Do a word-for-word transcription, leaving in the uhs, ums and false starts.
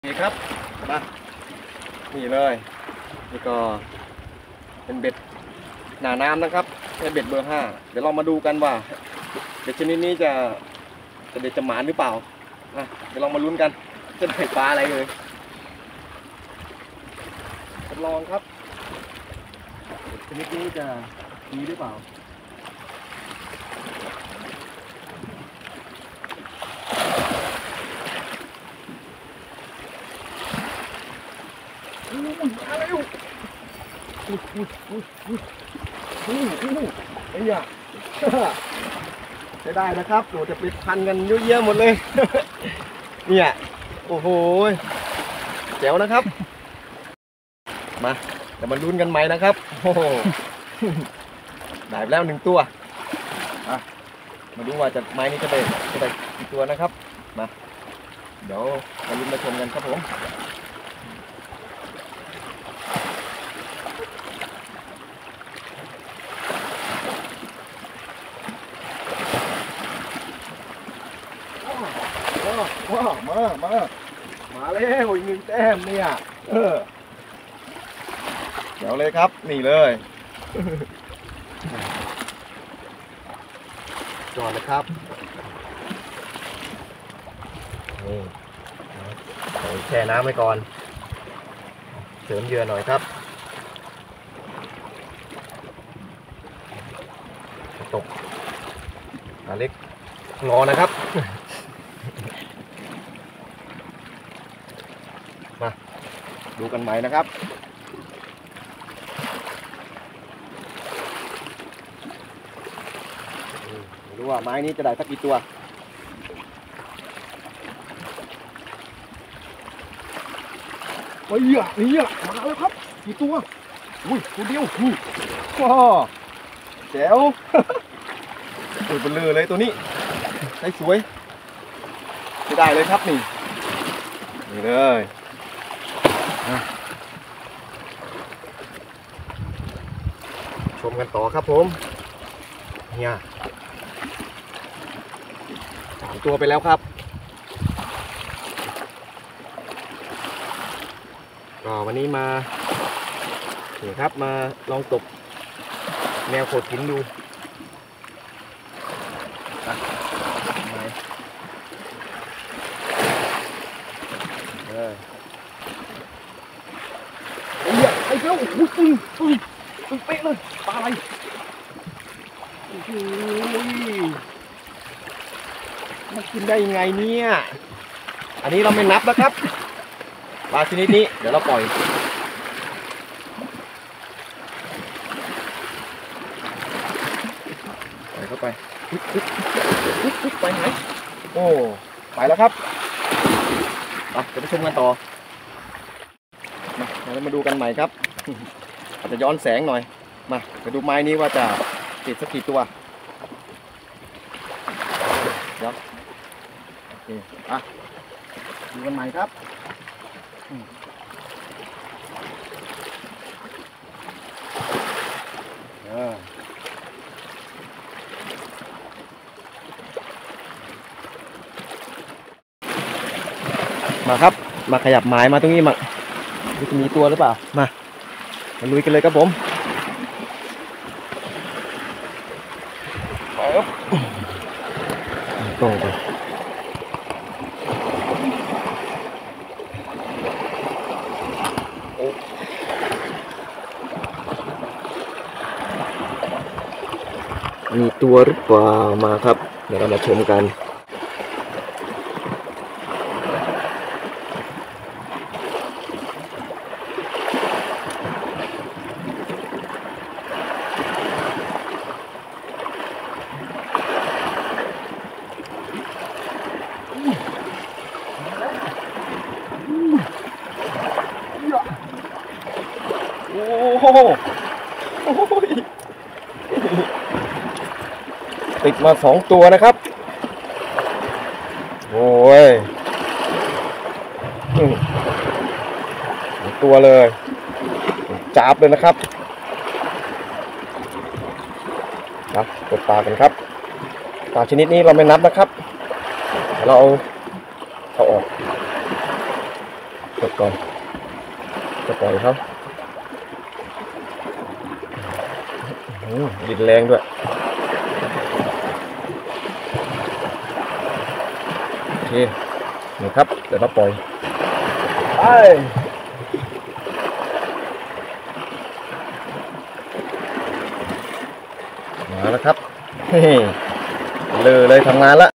นี่ครับมานี่เลยนี่ก็เป็นเบ็ดหนาน้ำนะครับใช้เบ็ดเบอร์ห้าเดี๋ยวเรามาดูกันว่าเบ็ดชนิดนี้จะจะเด็ดจะหมานหรือเปล่าอ่ะเดี๋ยวเรามาลุ้นกันจะได้ปลาอะไรเลยทดลองครับเบ็ดชนิดนี้จะดีหรือเปล่ามาแล้วอุ้ยอุ้ยอุ้ยอุ้ยอุ้ยอุ้ยไอ้ยาจะได้นะครับโหจะไปพันกันเยอะแยะหมดเลยเนี่ยโอ้โหแจ๋วนะครับมาเดี๋ยวมาลุ้นกันใหม่นะครับโอ้โหได้แล้วหนึ่งตัวมามาดูว่าจะไม้นี้จะได้จะได้กี่ตัวนะครับมาเดี๋ยวมาลุ้นมาชมกันครับผมว้าวมามามาแล้วอีกหนึ่งแต้มเนี่ยเออเดี๋ยวเลยครับนี่เลยจอดเลยครับนี่แช่น้ำไว้ก่อนเสริมเหยื่อหน่อยครับตกปลาเล็กงอนะครับมาดูกันใหม่นะครับไม่รู้ว่าไม้นี้จะได้สักกี่ตัวเฮ้ยนี่อ่ะมาแล้วครับกี่ตัวอุ้ยตัวเดียวอุ้ยว้าแจ๋วสวยเบลอเลยตัวนี้ได้สวยไม่ได้เลยครับนี่นี่เลยชมกันต่อครับผมเนี่ยสามตัวไปแล้วครับก็วันนี้มานี่ครับมาลองตกแนวโขดหินดูเออไอ้เหี้ยไอ้เจ้าอุ้ยตึงตึงตึงเป๊ะเลยปลาอะไรโอ้โหมันกินได้ยังไงเนี่ยอันนี้เราไม่นับแล้วครับปลาชนิดนี้เดี๋ยวเราปล่อยปล่อยเข้าไปไปไหนโอ้ไปแล้วครับไปเดี๋ยวไปชมกันต่อมาเรามาดูกันใหม่ครับอาจจะย้อนแสงหน่อยมาไปดูไม้นี้ว่าจะติดสักกี่ตัวเดี๋ยวโอเคอ่ะดูกันใหม่ครับมาครับมาขยับไม้มาตรงนี้มาจะมีตัวหรือเปล่ามามาลุยกันเลยครับผมครับตรงไปมีตัวหรือเปล่ามาครับเดี๋ยวเรามาชมกันโอ้โหติดมาสองตัวนะครับโอ้ยตัวเลยจับเลยนะครับนะกดปลากันครับปลาชนิดนี้เราไม่นับนะครับเราเอาเอาออกดก่อนจะปล่อยเขาดินแรงด้วยโอเคนี่ครับเดี๋ยวเราปล่อยไปมาแล้วครับเฮ้เลยเลยทำงานละ